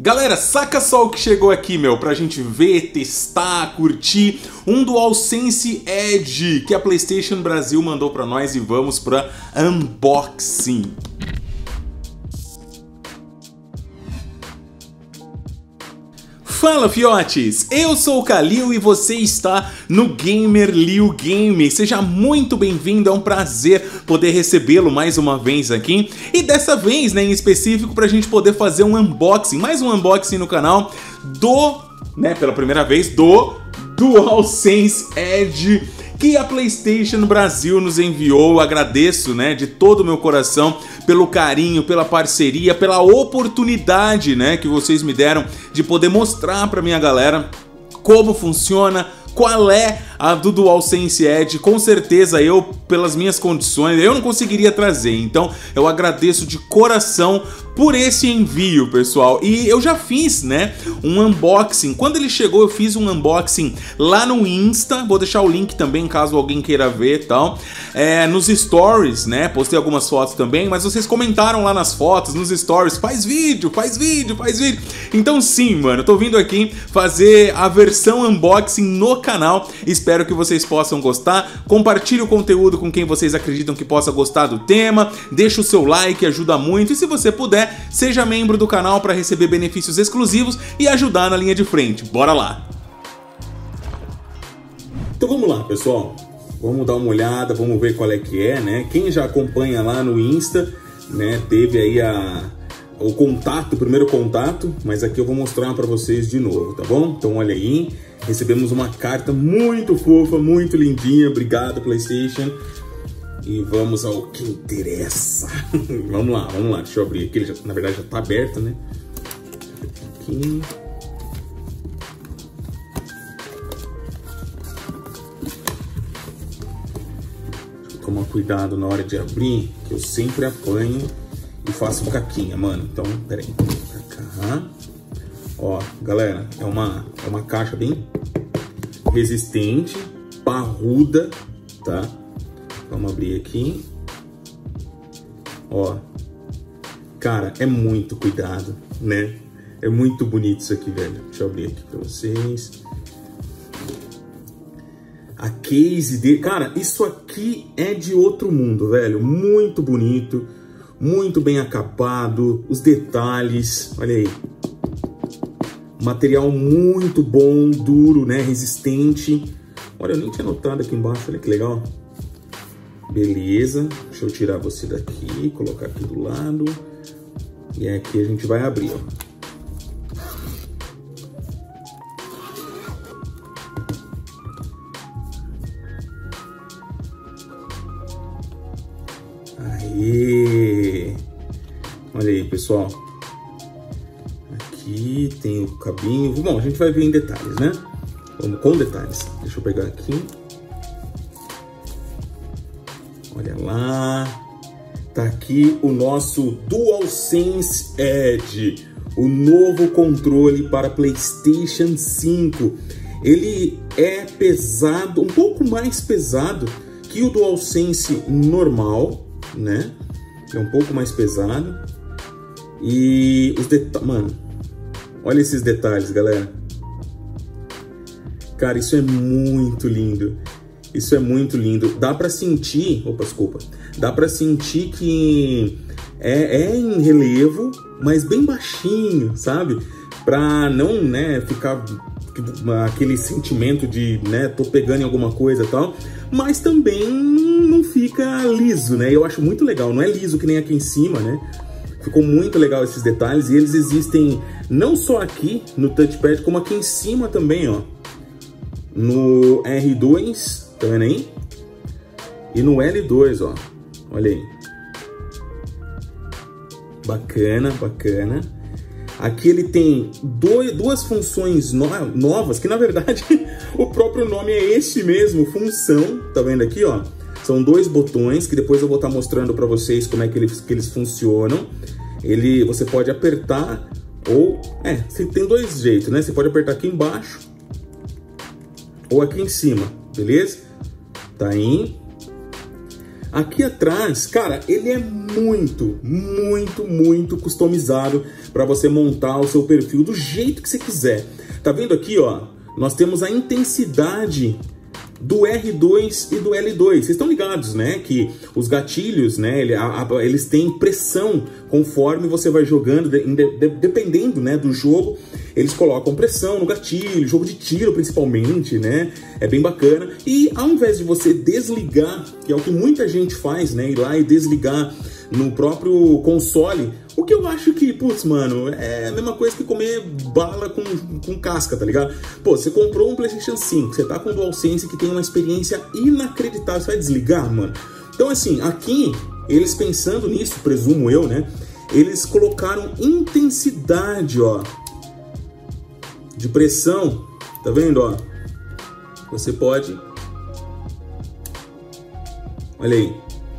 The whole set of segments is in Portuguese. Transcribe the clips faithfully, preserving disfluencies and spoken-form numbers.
Galera, saca só o que chegou aqui, meu, pra gente ver, testar, curtir um DualSense Edge que a PlayStation Brasil mandou pra nós e vamos pra unboxing. Fala, fiotes! Eu sou o Kalil e você está no Gamer Liu Game. Seja muito bem-vindo, é um prazer poder recebê-lo mais uma vez aqui. E dessa vez, né, em específico, para a gente poder fazer um unboxing, mais um unboxing no canal do, né, pela primeira vez, do DualSense Edge que a PlayStation Brasil nos enviou. Agradeço, né, de todo o meu coração pelo carinho, pela parceria, pela oportunidade, né, que vocês me deram de poder mostrar para minha galera como funciona, qual é a do DualSense Edge. Com certeza eu, pelas minhas condições, eu não conseguiria trazer, então eu agradeço de coração por esse envio, pessoal. E eu já fiz, né, um unboxing. Quando ele chegou, eu fiz um unboxing lá no Insta, vou deixar o link também caso alguém queira ver e tal, é, nos stories, né, postei algumas fotos também, mas vocês comentaram lá nas fotos, nos stories, faz vídeo, faz vídeo, faz vídeo. Então sim, mano, eu tô vindo aqui fazer a versão unboxing no canal, espero que vocês possam gostar. Compartilhe o conteúdo com quem vocês acreditam que possa gostar do tema, deixa o seu like, ajuda muito, e se você puder, seja membro do canal para receber benefícios exclusivos e ajudar na linha de frente. Bora lá! Então vamos lá, pessoal. Vamos dar uma olhada, vamos ver qual é que é, né? Quem já acompanha lá no Insta, né, teve aí a, o contato, o primeiro contato, mas aqui eu vou mostrar para vocês de novo, tá bom? Então olha aí, recebemos uma carta muito fofa, muito lindinha. Obrigado, PlayStation. E vamos ao que interessa. Vamos lá, vamos lá. Deixa eu abrir aqui. Ele já, na verdade já tá aberto, né? Aqui. Deixa eu tomar cuidado na hora de abrir, que eu sempre apanho e faço caquinha, mano. Então, peraí. Pra cá. Ó, galera, é uma, é uma caixa bem resistente, parruda, tá? Vamos abrir aqui. Ó. Cara, é muito cuidado, né? É muito bonito isso aqui, velho. Deixa eu abrir aqui pra vocês. A case dele... Cara, isso aqui é de outro mundo, velho. Muito bonito. Muito bem acabado. Os detalhes. Olha aí. Material muito bom, duro, né? Resistente. Olha, eu nem tinha notado aqui embaixo. Olha que legal. Beleza, deixa eu tirar você daqui, colocar aqui do lado. E aqui a gente vai abrir, ó. Aê! Olha aí, pessoal. Aqui tem o cabinho. Bom, a gente vai ver em detalhes, né? Vamos com detalhes. Deixa eu pegar aqui. Olha lá, tá aqui o nosso DualSense Edge, o novo controle para PlayStation cinco. Ele é pesado, um pouco mais pesado que o DualSense normal, né? É um pouco mais pesado. E os detalhes, mano, olha esses detalhes, galera. Cara, isso é muito lindo. Isso é muito lindo. Dá pra sentir... Opa, desculpa. Dá pra sentir que é, é em relevo, mas bem baixinho, sabe? Pra não, né, ficar aquele sentimento de, né, tô pegando em alguma coisa e tal. Mas também não fica liso, né? Eu acho muito legal. Não é liso que nem aqui em cima, né? Ficou muito legal esses detalhes. E eles existem não só aqui no touchpad, como aqui em cima também, ó. No R dois... Tá vendo aí? E no L dois, ó. Olha aí. Bacana, bacana. Aqui ele tem dois, duas funções no, novas, que na verdade o próprio nome é este mesmo, função. Tá vendo aqui, ó? São dois botões que depois eu vou estar mostrando para vocês como é que eles, que eles funcionam. Ele, você pode apertar ou... É, tem dois jeitos, né? Você pode apertar aqui embaixo ou aqui em cima, beleza? Tá aí. Aqui atrás, cara, ele é muito, muito, muito customizado para você montar o seu perfil do jeito que você quiser. Tá vendo aqui, ó? Nós temos a intensidade do R dois e do L dois. Vocês estão ligados, né? Que os gatilhos, né? Ele, a, a, eles têm pressão conforme você vai jogando, de, de, dependendo, né, do jogo. Eles colocam pressão no gatilho, jogo de tiro principalmente, né? É bem bacana. E ao invés de você desligar, que é o que muita gente faz, né? Ir lá e desligar no próprio console, o que eu acho que, putz, mano, é a mesma coisa que comer bala com, com casca, tá ligado? Pô, você comprou um PlayStation cinco, você tá com o DualSense que tem uma experiência inacreditável, você vai desligar, mano? Então, assim, aqui, eles pensando nisso, presumo eu, né? Eles colocaram intensidade, ó, de pressão, tá vendo, ó? Você pode... Olha aí.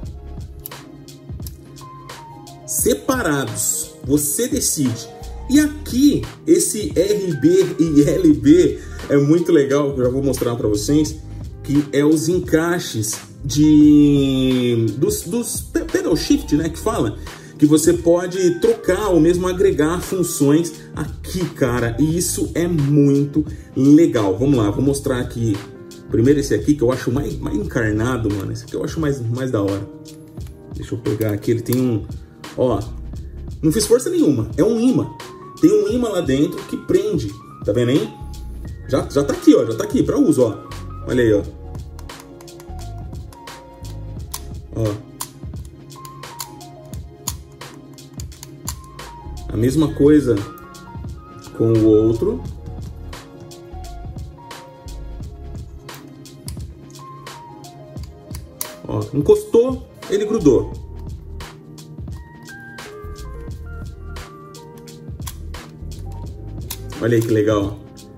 Separados, você decide. E aqui, esse R B e L B é muito legal, que eu já vou mostrar para vocês, que é os encaixes de dos, dos pedal shift, né, que fala, que você pode trocar ou mesmo agregar funções aqui, cara, e isso é muito legal. Vamos lá, vou mostrar aqui, primeiro esse aqui, que eu acho mais, mais encarnado, mano, esse aqui eu acho mais, mais da hora. Deixa eu pegar aqui, ele tem um... Ó, não fiz força nenhuma, é um imã. Tem um imã lá dentro que prende, tá vendo aí? Já, já tá aqui, ó, já tá aqui pra uso, ó. Olha aí, ó. Ó. A mesma coisa com o outro. Ó, encostou, ele grudou. Olha aí que legal.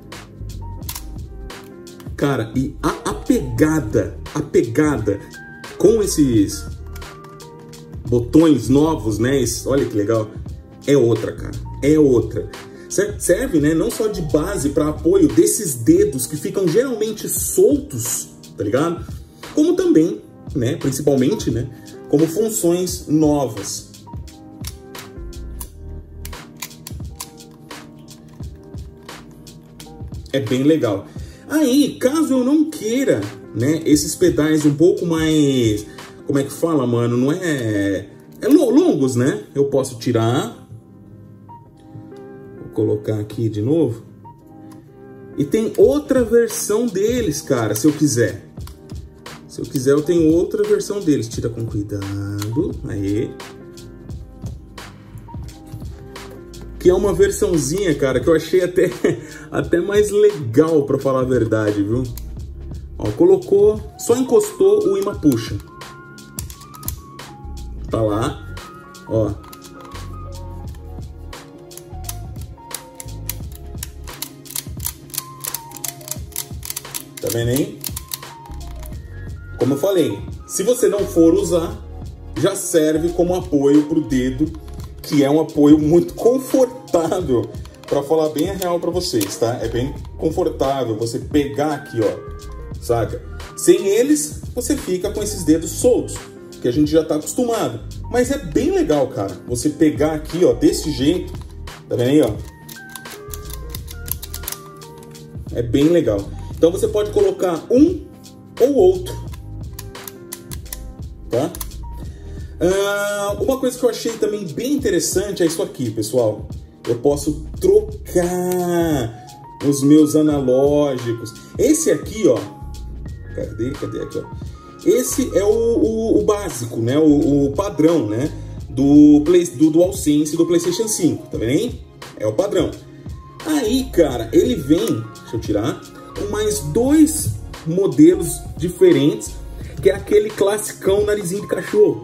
Cara, e a, a pegada, a pegada com esses botões novos, né? Esse, olha que legal. É outra, cara. É outra. Serve, né? Não só de base para apoio desses dedos que ficam geralmente soltos, tá ligado? Como também, né? Principalmente, né? Como funções novas. É bem legal. Aí, caso eu não queira, né, esses pedais um pouco mais, como é que fala, mano, não é, é longos, né? Eu posso tirar, vou colocar aqui de novo. E tem outra versão deles, cara, se eu quiser. Se eu quiser, eu tenho outra versão deles. Tira com cuidado, aí. Que é uma versãozinha, cara, que eu achei até, até mais legal, pra falar a verdade, viu? Ó, colocou, só encostou, o imã puxa. Tá lá, ó. Tá vendo aí? Como eu falei, se você não for usar, já serve como apoio pro dedo, que é um apoio muito confortável, para falar bem a real para vocês, tá? É bem confortável você pegar aqui, ó, saca? Sem eles, você fica com esses dedos soltos, que a gente já tá acostumado. Mas é bem legal, cara, você pegar aqui, ó, desse jeito, tá vendo aí, ó? É bem legal. Então você pode colocar um ou outro, tá? Uh, uma coisa que eu achei também bem interessante é isso aqui, pessoal. Eu posso trocar os meus analógicos. Esse aqui, ó. Cadê? Cadê aqui, ó? Esse é o, o, o básico, né? O, o padrão, né? Do, Play, do DualSense do PlayStation cinco. Tá vendo aí? É o padrão. Aí, cara, ele vem, deixa eu tirar, com mais dois modelos diferentes, que é aquele classicão narizinho de cachorro.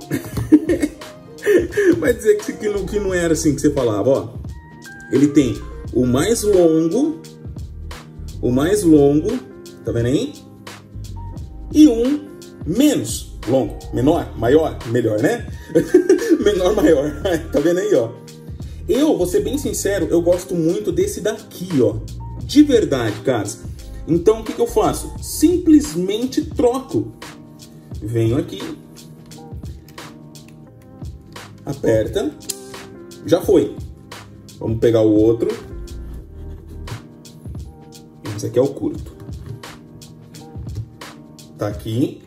Vai dizer que, que, não, que não era assim que você falava, ó. Ele tem o mais longo, o mais longo, tá vendo aí? E um menos longo, menor, maior, melhor, né? Menor, maior, tá vendo aí, ó? Eu, vou ser bem sincero, eu gosto muito desse daqui, ó. De verdade, caras. Então, o que que eu faço? Simplesmente troco. Venho aqui, aperta, já foi. Vamos pegar o outro. Esse aqui é o curto. Tá aqui.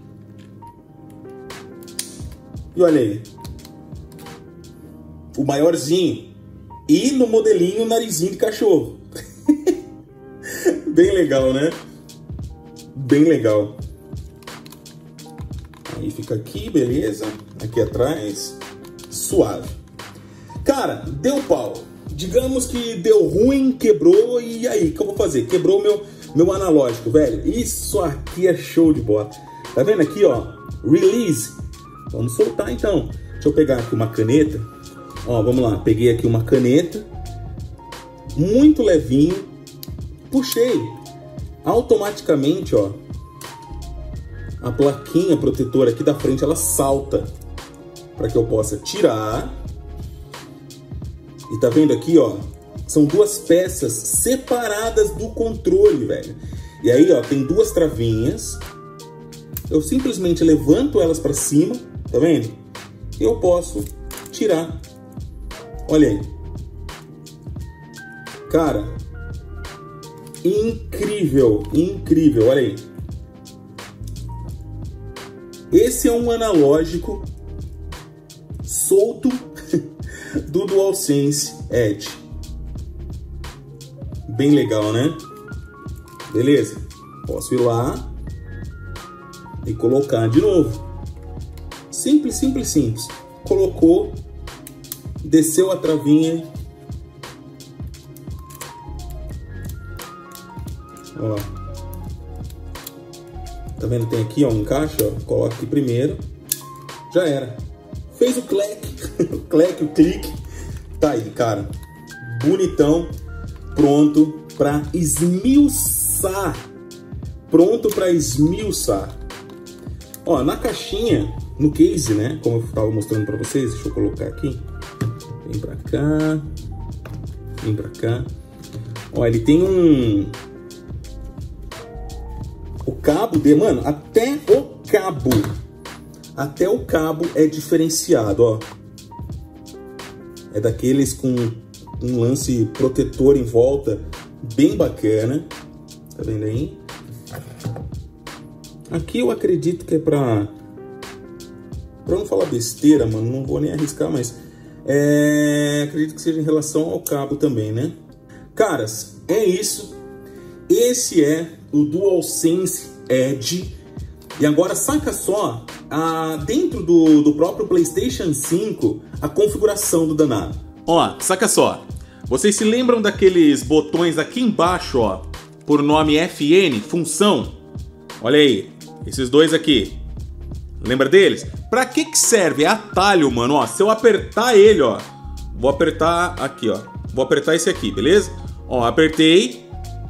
E olha aí. O maiorzinho. E no modelinho narizinho de cachorro. Bem legal, né? Bem legal. Aí fica aqui, beleza. Aqui atrás. Suave. Cara, deu pau. Digamos que deu ruim, quebrou, e aí, o que eu vou fazer? Quebrou meu, meu analógico, velho. Isso aqui é show de bola. Tá vendo aqui, ó? Release. Vamos soltar, então. Deixa eu pegar aqui uma caneta. Ó, vamos lá. Peguei aqui uma caneta. Muito levinho. Puxei. Automaticamente, ó. A plaquinha protetora aqui da frente, ela salta. Para que eu possa tirar. E tá vendo aqui, ó, são duas peças separadas do controle, velho. E aí, ó, tem duas travinhas. Eu simplesmente levanto elas pra cima, tá vendo? E eu posso tirar. Olha aí. Cara, incrível, incrível, olha aí. Esse é um analógico solto do DualSense Edge. Bem legal, né? Beleza. Posso ir lá e colocar de novo. Simples, simples, simples. Colocou, desceu a travinha. Ó. Tá vendo? Tem aqui, ó, um encaixe, ó. Coloca aqui primeiro. Já era. Fez o clack. O clack, o clique. Tá aí, cara. Bonitão. Pronto pra esmiuçar. Pronto pra esmiuçar. Ó, na caixinha, no case, né? Como eu tava mostrando pra vocês. Deixa eu colocar aqui. Vem pra cá. Vem pra cá. Ó, ele tem um... O cabo de... Mano, até o cabo... Até o cabo é diferenciado, ó. É daqueles com um lance protetor em volta, bem bacana. Tá vendo aí? Aqui eu acredito que é pra... Pra não falar besteira, mano, não vou nem arriscar, mas... É... Acredito que seja em relação ao cabo também, né? Caras, é isso. Esse é o DualSense Edge. E agora, saca só... Ah, dentro do, do próprio PlayStation cinco, a configuração do danado. Ó, saca só. Vocês se lembram daqueles botões aqui embaixo, ó, por nome F N, função? Olha aí, esses dois aqui. Lembra deles? Pra que que serve? É atalho, mano. Ó, se eu apertar ele, ó, vou apertar aqui, ó. Vou apertar esse aqui, beleza? Ó, apertei.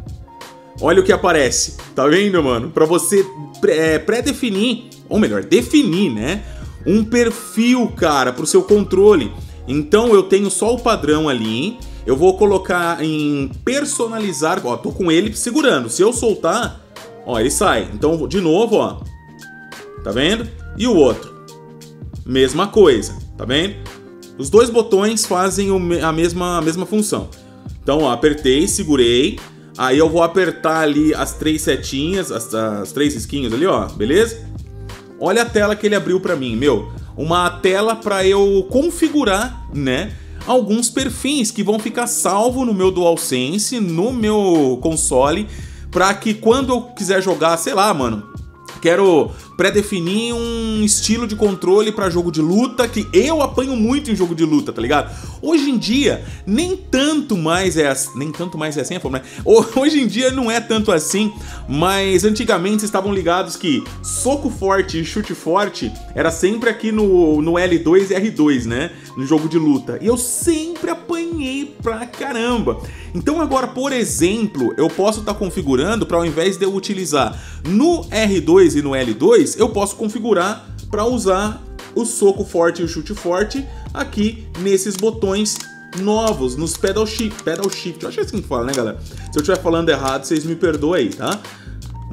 Olha o que aparece. Tá vendo, mano? Pra você é, pré-definir, ou melhor, definir, né? Um perfil, cara, pro seu controle. Então eu tenho só o padrão ali. Eu vou colocar em personalizar. Ó, tô com ele segurando. Se eu soltar, ó, ele sai. Então, de novo, ó. Tá vendo? E o outro. Mesma coisa. Tá vendo? Os dois botões fazem a mesma, a mesma função. Então, ó, apertei, segurei. Aí eu vou apertar ali as três setinhas, as, as três risquinhos ali, ó. Beleza? Olha a tela que ele abriu pra mim, meu. Uma tela pra eu configurar, né? Alguns perfis que vão ficar salvo no meu DualSense, no meu console, pra que quando eu quiser jogar, sei lá, mano, quero pré-definir um estilo de controle pra jogo de luta, que eu apanho muito em jogo de luta, tá ligado? Hoje em dia, nem tanto mais é assim, nem tanto mais é assim a forma, né? Hoje em dia não é tanto assim, mas antigamente vocês estavam ligados que soco forte e chute forte era sempre aqui no, no L dois e R dois, né? No jogo de luta. E eu sempre apanhei pra caramba. Então agora, por exemplo, eu posso estar tá configurando para ao invés de eu utilizar no R dois e no L dois, eu posso configurar para usar o soco forte e o chute forte aqui nesses botões novos, nos pedal shift, pedal shift, eu acho assim que fala, né, galera? Se eu estiver falando errado, vocês me perdoem aí, tá?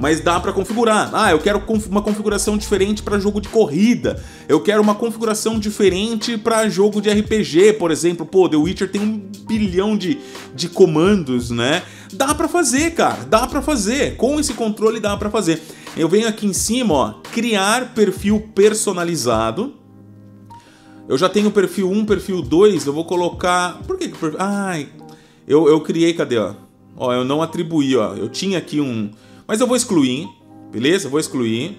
mas dá pra configurar. Ah, eu quero uma configuração diferente para jogo de corrida. Eu quero uma configuração diferente para jogo de R P G, por exemplo. Pô, The Witcher tem um bilhão de, de comandos, né? Dá pra fazer, cara. Dá pra fazer. Com esse controle dá pra fazer. Eu venho aqui em cima, ó, criar perfil personalizado. Eu já tenho perfil um, perfil dois, eu vou colocar... Por que que... Ai, eu, eu criei, cadê, ó? Ó, eu não atribuí, ó. Eu tinha aqui um... Mas eu vou excluir, beleza? Vou excluir.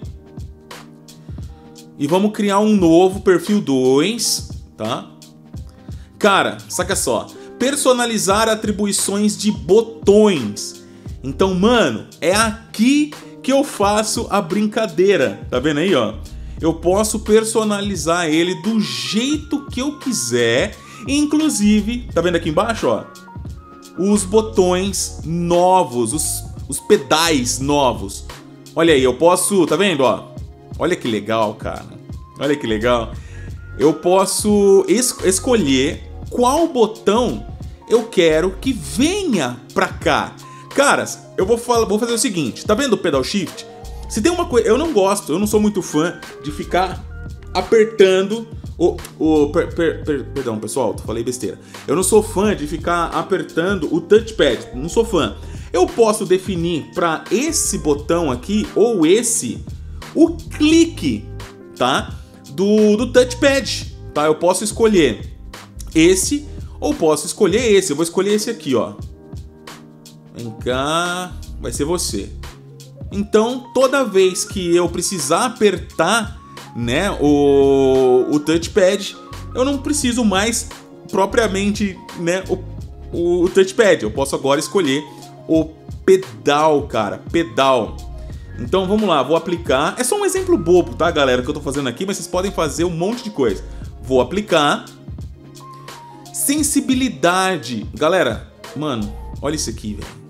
E vamos criar um novo perfil dois, tá? Cara, saca só. Personalizar atribuições de botões. Então, mano, é aqui que eu faço a brincadeira. Tá vendo aí, ó? Eu posso personalizar ele do jeito que eu quiser. Inclusive, tá vendo aqui embaixo, ó? Os botões novos, os, os pedais novos. Olha aí, eu posso... Tá vendo, ó? Olha que legal, cara. Olha que legal. Eu posso es escolher qual botão eu quero que venha pra cá. Caras, eu vou, vou fazer o seguinte. Tá vendo o pedal shift? Se tem uma coisa... Eu não gosto, eu não sou muito fã de ficar apertando... O, o, per, per, per, perdão, pessoal, falei besteira. Eu não sou fã de ficar apertando o touchpad. Não sou fã. Eu posso definir para esse botão aqui, ou esse, o clique, tá? Do, do touchpad, tá? Eu posso escolher esse, ou posso escolher esse. Eu vou escolher esse aqui, ó. Vem cá, vai ser você. Então, toda vez que eu precisar apertar, né, o, o touchpad, eu não preciso mais propriamente, né, o, o, o touchpad. Eu posso agora escolher o pedal, cara, pedal. Então vamos lá, vou aplicar. É só um exemplo bobo, tá, galera, que eu tô fazendo aqui, mas vocês podem fazer um monte de coisa. Vou aplicar. Sensibilidade. Galera, mano, olha isso aqui, velho.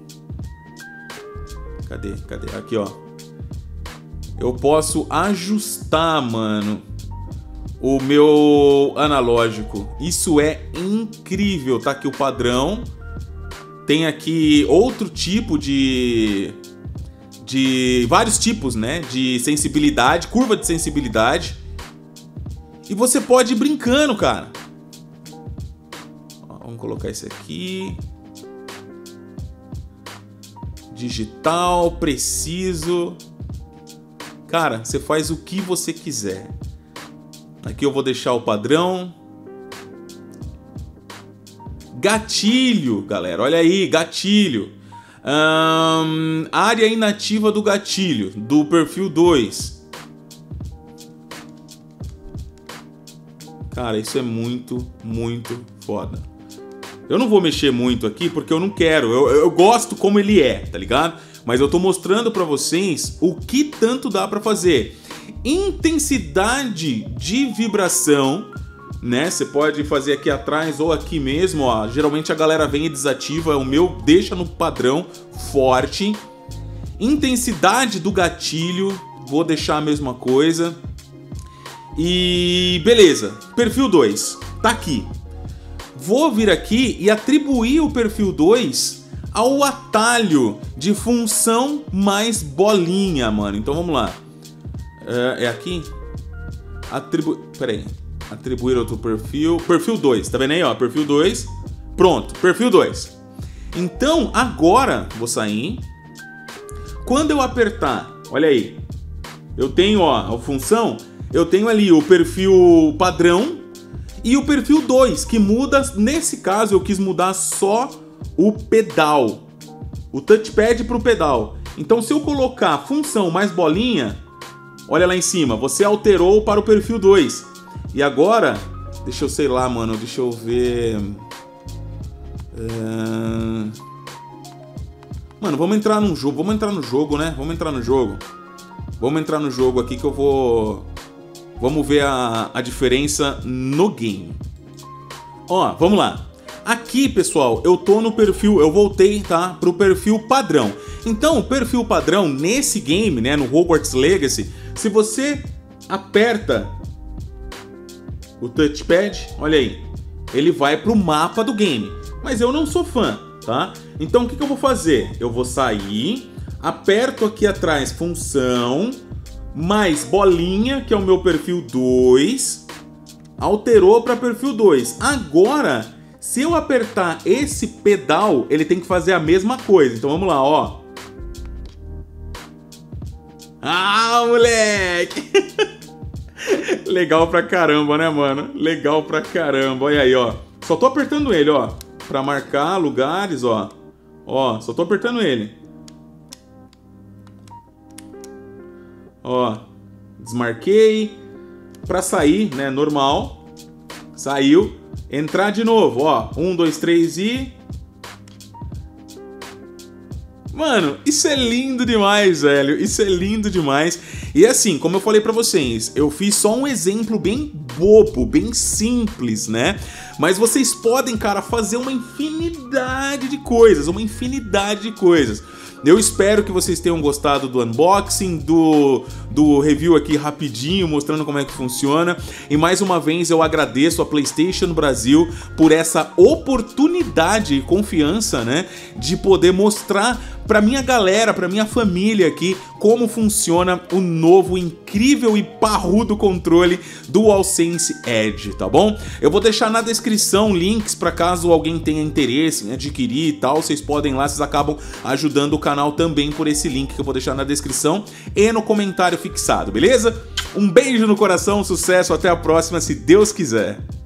Cadê? Cadê? Aqui, ó. Eu posso ajustar, mano, o meu analógico. Isso é incrível. Tá aqui o padrão. Tem aqui outro tipo de... de vários tipos, né? De sensibilidade, curva de sensibilidade. E você pode ir brincando, cara. Ó, vamos colocar esse aqui. Digital, preciso. Cara, você faz o que você quiser. Aqui eu vou deixar o padrão. Gatilho, galera. Olha aí, gatilho. Um, área inativa do gatilho, do perfil dois. Cara, isso é muito, muito foda. Eu não vou mexer muito aqui porque eu não quero. Eu, eu gosto como ele é, tá ligado? Mas eu tô mostrando pra vocês o que tanto dá pra fazer. Intensidade de vibração, né? Você pode fazer aqui atrás ou aqui mesmo, ó. Geralmente a galera vem e desativa. O meu deixa no padrão forte. Intensidade do gatilho, vou deixar a mesma coisa. E beleza, perfil dois, tá aqui. Vou vir aqui e atribuir o perfil dois ao atalho de função mais bolinha, mano. Então vamos lá. É, é aqui? Atribu... Pera aí. Atribuir outro perfil. Perfil dois, tá vendo aí, ó? Perfil dois. Pronto, perfil dois. Então, agora, vou sair. Quando eu apertar, olha aí. Eu tenho, ó, a função. Eu tenho ali o perfil padrão e o perfil dois, que muda. Nesse caso, eu quis mudar só o pedal, o touchpad para o pedal. Então, se eu colocar função mais bolinha, olha lá em cima, você alterou para o perfil dois. E agora, deixa eu, sei lá, mano, deixa eu ver... É... Mano, vamos entrar no jogo, vamos entrar no jogo, né? Vamos entrar no jogo. Vamos entrar no jogo aqui que eu vou... Vamos ver a, a diferença no game. Ó, vamos lá. Aqui, pessoal, eu tô no perfil, eu voltei, tá, pro perfil padrão. Então, o perfil padrão nesse game, né, no Hogwarts Legacy, se você aperta o touchpad, olha aí, ele vai pro mapa do game. Mas eu não sou fã, tá? Então, o que que eu vou fazer? Eu vou sair, aperto aqui atrás função, mais bolinha, que é o meu perfil dois, alterou para perfil dois. Agora, se eu apertar esse pedal, ele tem que fazer a mesma coisa. Então vamos lá, ó. Ah, moleque! Legal pra caramba, né, mano? Legal pra caramba. Olha aí, ó. Só tô apertando ele, ó. Pra marcar lugares, ó. Ó, só tô apertando ele. Ó. Desmarquei. Pra sair, né, normal. Saiu. Entrar de novo, ó. Um, dois, três e... Mano, isso é lindo demais, velho. Isso é lindo demais. E assim, como eu falei pra vocês, eu fiz só um exemplo bem bobo, bem simples, né? Mas vocês podem, cara, fazer uma infinidade de coisas, uma infinidade de coisas. Eu espero que vocês tenham gostado do unboxing, do, do review aqui rapidinho, mostrando como é que funciona. E mais uma vez eu agradeço a PlayStation Brasil por essa oportunidade e confiança, né, de poder mostrar pra minha galera, pra minha família aqui, como funciona o novo, incrível e parrudo controle do DualSense Edge, tá bom? Eu vou deixar na descrição links pra caso alguém tenha interesse em adquirir e tal, vocês podem ir lá, vocês acabam ajudando o canal também por esse link que eu vou deixar na descrição e no comentário fixado, beleza? Um beijo no coração, sucesso, até a próxima, se Deus quiser!